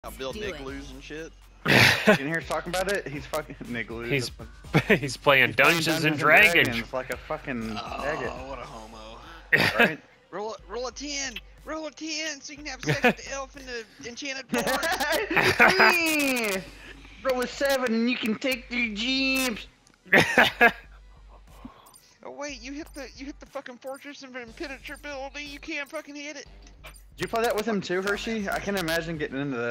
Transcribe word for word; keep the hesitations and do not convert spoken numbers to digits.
I build Do it. igloos and shit. You didn't hear us talking about it? He's fucking igloos. He's he's playing He's playing Dungeons and Dragons. like a fucking Oh, faggot, what a homo. right? Roll a, roll a ten. Roll a ten so you can have sex with the elf in the enchanted forest. Yeah. Roll a seven and you can take their gems. Oh wait, you hit the you hit the fucking fortress of impenetrability. You can't fucking hit it. Did you play that with him too, Hershey? I can imagine getting into that.